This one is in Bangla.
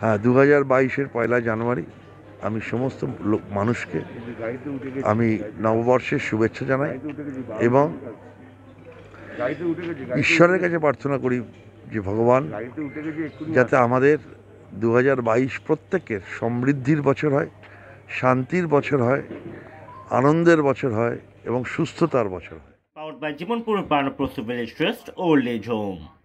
হ্যাঁ, 2022-এর 1 জানুয়ারি আমি সমস্ত মানুষকে আমি নববর্ষের শুভেচ্ছা জানাই এবং ঈশ্বরের কাছে প্রার্থনা করি যে ভগবান যাতে আমাদের 2022 প্রত্যেকের সমৃদ্ধির বছর হয়, শান্তির বছর হয়, আনন্দের বছর হয় এবং সুস্থতার বছর হয়। Powered by Jimonpur Pranaprastha Village Trust, Old Age Home.